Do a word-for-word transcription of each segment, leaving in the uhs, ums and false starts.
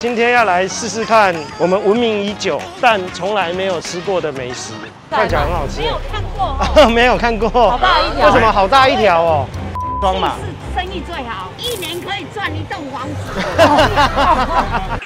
今天要来试试看我们闻名已久但从来没有吃过的美食，看起来很好吃。 没有看过、哦， 没有看过。 好大一条。 为什么好大一条哦？装嘛。 生意最好，一年可以赚一栋房子。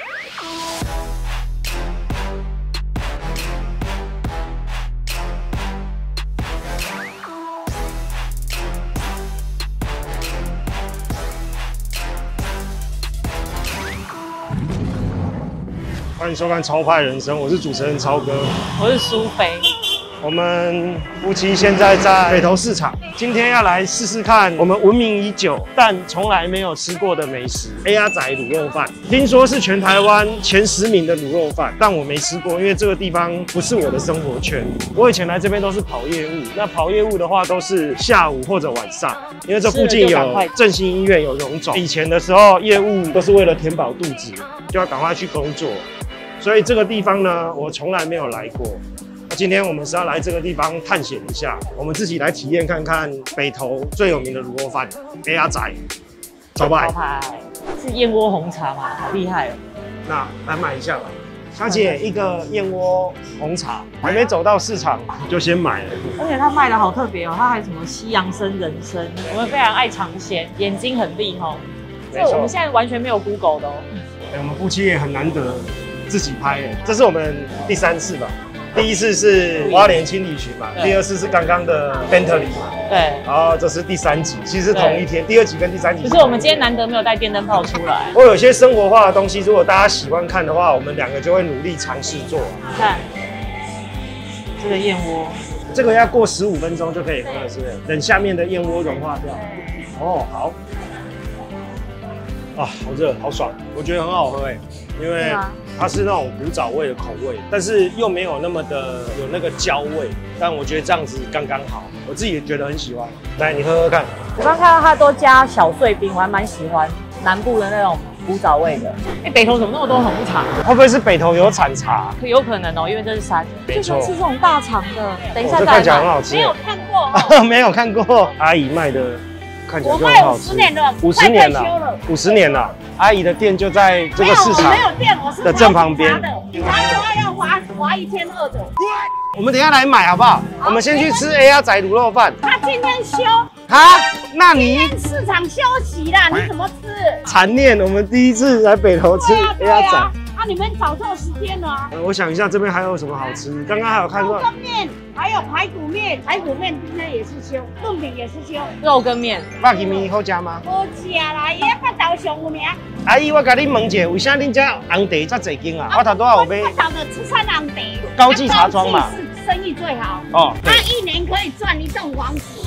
欢迎收看《超派人生》，我是主持人超哥， 我是苏菲。 我们夫妻现在在北投市场，今天要来试试看我们闻名已久但从来没有吃过的美食 ——A 鸭仔卤肉饭。听说是全台湾前十名的卤肉饭，但我没吃过，因为这个地方不是我的生活圈。我以前来这边都是跑业务，那跑业务的话都是下午或者晚上，因为这附近有振兴医院、有荣总。以前的时候业务都是为了填饱肚子，就要赶快去工作。所以这个地方呢，我从来没有来过。那今天我们是要来这个地方探险一下，我们自己来体验看看北投最有名的卤肉饭 A 鸭仔。招牌是燕窝红茶嘛，好厉害哦！ 那来买一下吧，小姐，一个燕窝红茶，还没走到市场就先买了。 而且它卖的好特别哦，它还有什么西洋参、人参，我们非常爱尝鲜，眼睛很利哦。这我们现在完全没有 Google 的哦。 哎、欸，我们夫妻也很难得。自己拍诶，这是我们第三次吧。第一次是花莲轻旅行嘛，第二次是刚刚的 Bentley 嘛， 对。然后这是第三集，其实同一天，第二集跟第三集。 可是我们今天难得没有带电灯泡出来。 我有些生活化的东西，如果大家喜欢看的话，我们两个就会努力尝试做。 看这个燕窝， 这个要过十五分钟就可以喝了，是不是？等下面的燕窝融化掉。哦，好。啊，好热，好爽，我觉得很好喝哎，因为它是那种古早味的口味，但是又没有那么的有那个焦味，但我觉得这样子刚刚好，我自己也觉得很喜欢。来，你喝喝看。 我刚看到它都加小碎冰，我还蛮喜欢南部的那种古早味的。哎、欸，北投怎么那么多红茶？ 会不会是北投有产茶？ 有可能哦，因为这是山。 没错， 吃这种大肠的，等一下再看起来很好吃。 没有看过、哦， 没有看过。阿姨卖的。看起来就很好吃。 我卖五十年了， 五十年了，五十年了。阿姨的店就在这个市场的正旁边。 警察说要罚罚一千二的。 我们等一下来买好不好？我们先去吃 A 鸭仔卤肉饭。 他今天休啊？那你今天市场休息啦，你怎么吃？ 残念，我们第一次来北投吃 A 鸭仔。 啊，你们找错时间了啊！ 我想一下，这边还有什么好吃？刚刚还有看到肉羹面，还有排骨面，排骨面今天也是休，炖饼也是休， 肉羹面。 肉羹面好吃吗？ 好吃啦，伊个头上有名。 阿姨，我甲你问一下，为啥恁家红茶这侪间啊？我头拄仔有买。 我头的吃山红茶， 高级茶庄嘛， 生意最好。 哦， 他一年可以赚一栋房子。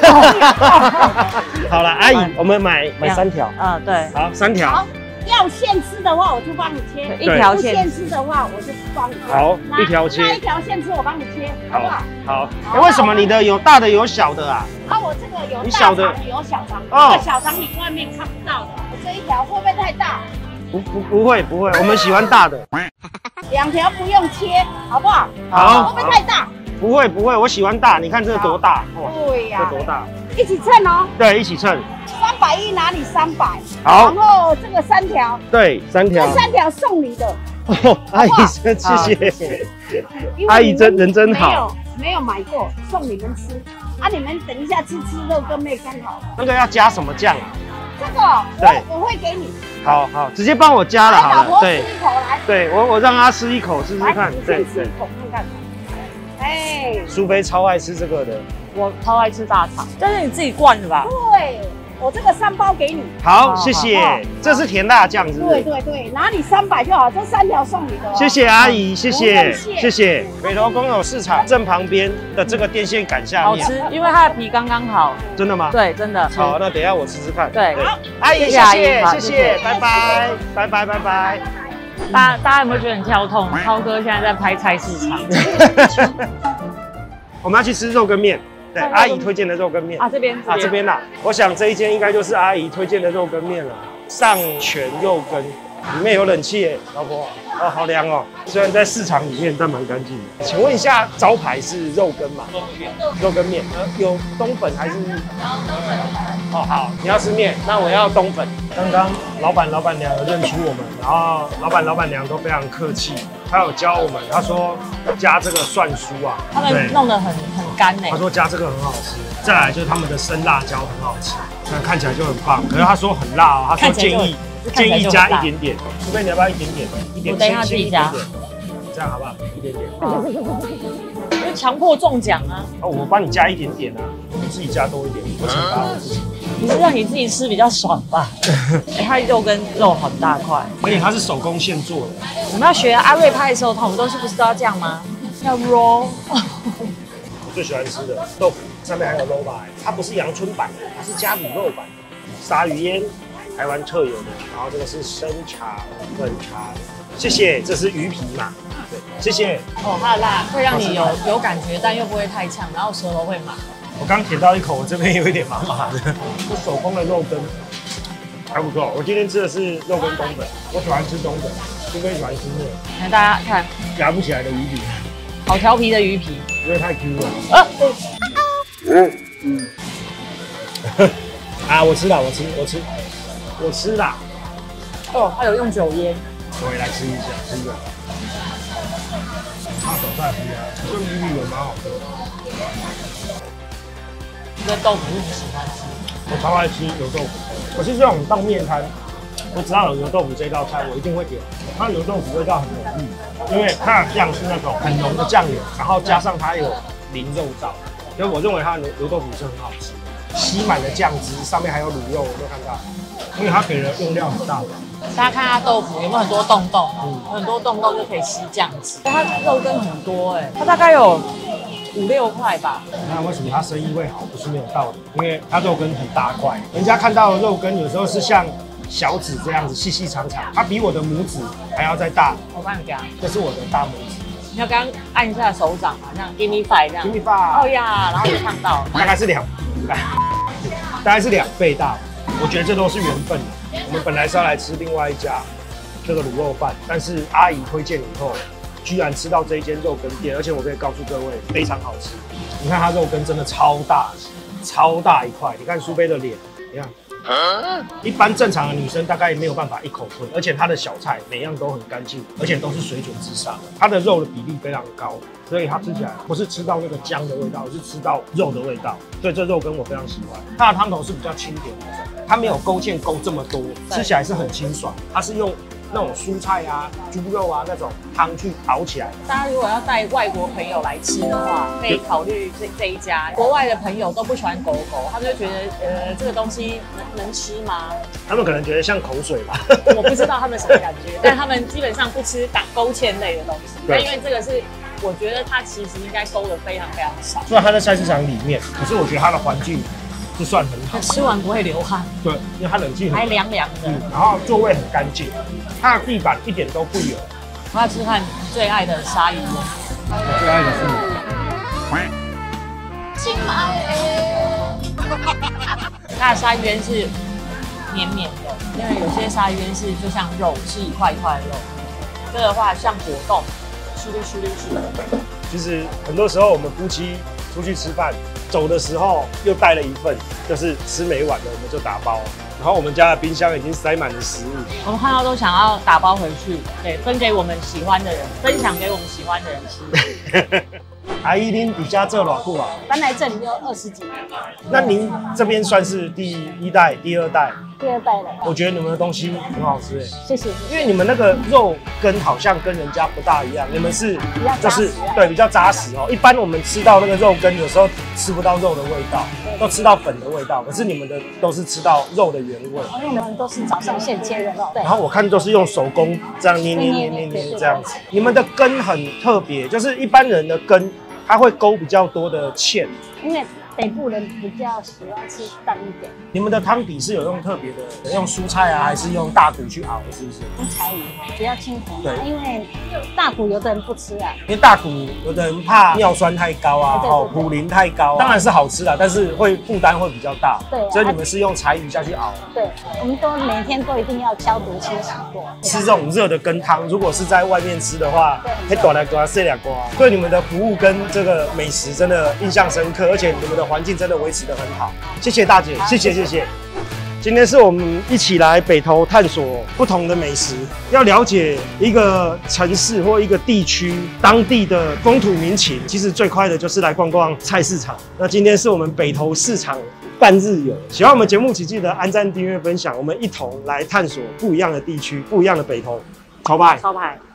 好了，阿姨，我们买买三条。 嗯，对。 好，三条。 要现吃的话，我就帮你切； 一条现现吃的话，我就帮你。 好，一条切。 那一条现吃，我帮你切，好不好？ 好。哎，为什么你的有大的有小的啊？ 啊，我这个有大肠有小肠，这个小肠你外面看不到的。我这一条会不会太大？ 不不不会不会，我们喜欢大的。 两条不用切，好不好？ 好。 会不会太大？ 不会不会，我喜欢大。你看这个多大？ 对呀， 这多大？ 一起称哦。 对，一起称。 三百一拿你三百， 好， 然后这个三条， 对，三条， 这三条送你的。 哦，阿姨，谢谢，阿姨真人真好。 没有没有买过，送你们吃啊！你们等一下去吃肉羹面刚好。 那个要加什么酱啊？ 这个，对，我会给你。 好好，直接帮我加了好了。 对，吃一口来。 对我我让他吃一口试试看，对对，吃一口看看。哎， 苏菲超爱吃这个的， 我超爱吃大肠，但是你自己灌的吧？ 对。我这个三包给你， 好，谢谢。这是甜辣酱，是不是？ 对对对，拿你三百就好，这三条送你的。 谢谢阿姨，谢谢谢谢。北投公有市场正旁边的这个电线杆下面， 好吃，因为它的皮刚刚好。 真的吗？ 对，真的。 好，那等一下我吃吃看。 对， 好， 阿姨谢谢谢谢，拜拜拜拜拜拜。 大家大家有没有觉得很跳痛？超哥现在在拍菜市场。 我们要去吃肉羹面。对，阿姨推荐的肉羹面啊，这边啊这边啦，我想这一间应该就是阿姨推荐的肉羹面了。上泉肉羹，里面有冷气耶，老婆，哦，好凉哦。虽然在市场里面，但蛮干净的。请问一下，招牌是肉羹吗？肉羹面，肉羹面，呃，有冬粉还是？ 哦，好，你要吃面，那我要冬粉。刚刚老板、老板娘有认出我们，然后老板、老板娘都非常客气，他有教我们，他说加这个蒜酥啊， 他们弄得很很干呢。 他说加这个很好吃，再来就是他们的生辣椒很好吃，那看起来就很棒。可是他说很辣哦，他说建议建议加一点点，除非你要不要一点点？一点， 我等一下自己加， 这样好不好？一点点。 因为强迫中奖啊！ 哦，我帮你加一点点啊，你自己加多一点，我惩罚我自己。 你是让你自己吃比较爽吧？哎，它肉跟肉很大块， 而且它是手工现做的。 我们要学阿瑞拍的时候，我们都是不是都要这样吗？要 roll。 我最喜欢吃的豆腐，上面还有肉吧，它不是阳春版，它是加卤肉版。鲨鱼烟，台湾特有的。然后这个是生茶、粉茶，谢谢。这是鱼皮嘛？对，谢谢。 哦，它的辣会让你有有感觉，但又不会太呛，然后舌头会麻。 我刚舔到一口，我这边有一点麻麻的。这手工的肉羹还不错。我今天吃的是肉羹冬粉，我喜欢吃冬粉，苏菲喜欢吃面。 来，大家看， 夹不起来的鱼皮， 好调皮的鱼皮， 因为太 Q 了。 啊， 嗯嗯。啊，我吃了，我吃，我吃，我吃啦。 哦，它有用酒腌。 我也来吃一下，吃一个。它手菜皮啊，这鱼皮也蛮好吃的。 这豆腐是你喜欢吃？ 我超爱吃油豆腐。我是这种到面摊，我只要有油豆腐这道菜，我一定会点。它油豆腐味道很浓郁，因为它的酱是那种很浓的酱油，然后加上它有淋肉燥，所以我认为它的油豆腐是很好吃的，吸满了酱汁，上面还有卤肉，有没有看到？因为它给的用料很大的。 大家看它豆腐有没有很多洞洞？嗯，很多洞洞就可以吸酱汁。它肉羹很多哎、欸，它大概有五六块吧。 那为什么它生意会好？不是没有道理，因为它肉羹很大块，人家看到的肉羹有时候是像小指这样子细细长长，它比我的拇指还要再大。 我帮你夹， 这是我的大拇指。 你要刚刚按一下手掌嘛，这样 give me five 这样 give me five， 哦呀，然后就烫到， 大概是两，大概是两倍大。我觉得这都是缘分。我们本来是要来吃另外一家这个卤肉饭，但是阿姨推荐以后，居然吃到这一间肉羹店，而且我可以告诉各位，非常好吃。你看它肉羹真的超大，超大一块。你看苏菲的脸，你看。一般正常的女生大概没有办法一口吞，而且它的小菜每样都很干净，而且都是水准之上。它的肉的比例非常高，所以它吃起来不是吃到那个姜的味道，是吃到肉的味道。所以这肉羹我非常喜欢。它的汤头是比较清甜的，它没有勾芡勾这么多，吃起来是很清爽。它是用那种蔬菜啊、猪肉啊那种汤去熬起来。 大家如果要带外国朋友来吃的话，可以考虑这这一家。国外的朋友都不喜欢狗狗，他们就觉得呃这个东西能能吃吗？ 他们可能觉得像口水吧。 我不知道他们什么感觉，但他们基本上不吃打勾芡类的东西。但因为这个是，我觉得它其实应该勾的非常非常少。 虽然它在菜市场里面，可是我觉得它的环境是算很好， 吃完不会流汗。 对，因为它冷气很还凉凉的、嗯， 然后座位很干净，它的地板一点都不油。 我要吃看你最爱的鲨鱼烟。 我最爱的是亲爱的，它的鲨鱼烟是绵绵的，因为有些鲨鱼烟是就像肉，是一块一块的肉。这个的话像果冻，咻溜咻溜咻溜。 其实很多时候我们夫妻出去吃饭，走的时候又带了一份，就是吃没完的我们就打包。然后我们家的冰箱已经塞满了食物， 我们看到都想要打包回去，对，分给我们喜欢的人，分享给我们喜欢的人吃。 阿姨，您底下做偌久啊？ 搬来这里就二十几年。 那您这边算是第一代、第二代？ 第二代了。 我觉得你们的东西很好吃哎， 谢谢。 因为你们那个肉羹好像跟人家不大一样，你们是就是对比较扎实哦。一般我们吃到那个肉羹，有时候吃不到肉的味道，都吃到粉的味道。可是你们的都是吃到肉的原味。 因为我们都是早上现切的肉。对。 然后我看都是用手工这样捏捏捏捏捏这样子。你们的羹很特别，就是一般人的羹。它会勾比较多的芡， 因为北部人比较喜欢吃淡一点。 你们的汤底是有用特别的，用蔬菜啊，还是用大骨去熬？是不是？ 用柴鱼比较清甜。 对， 因为大骨有的人不吃啊。 因为大骨有的人怕尿酸太高啊，哦，骨龄太高、啊，当然是好吃啦，但是会负担会比较大。 对、啊， 所以你们是用柴鱼下去熬。 对，我们都每天都一定要消毒清洗过。 吃这种热的羹汤，如果是在外面吃的话，可以短来瓜、细来瓜。对你们的服务跟这个美食真的印象深刻，而且你们的的环境真的维持得很好。谢谢大姐，谢谢谢谢。今天是我们一起来北投探索不同的美食，要了解一个城市或一个地区当地的风土民情，其实最快的就是来逛逛菜市场。那今天是我们北投市场半日游，喜欢我们节目请记得按赞、订阅、分享，我们一同来探索不一样的地区、不一样的北投。超派， 超派。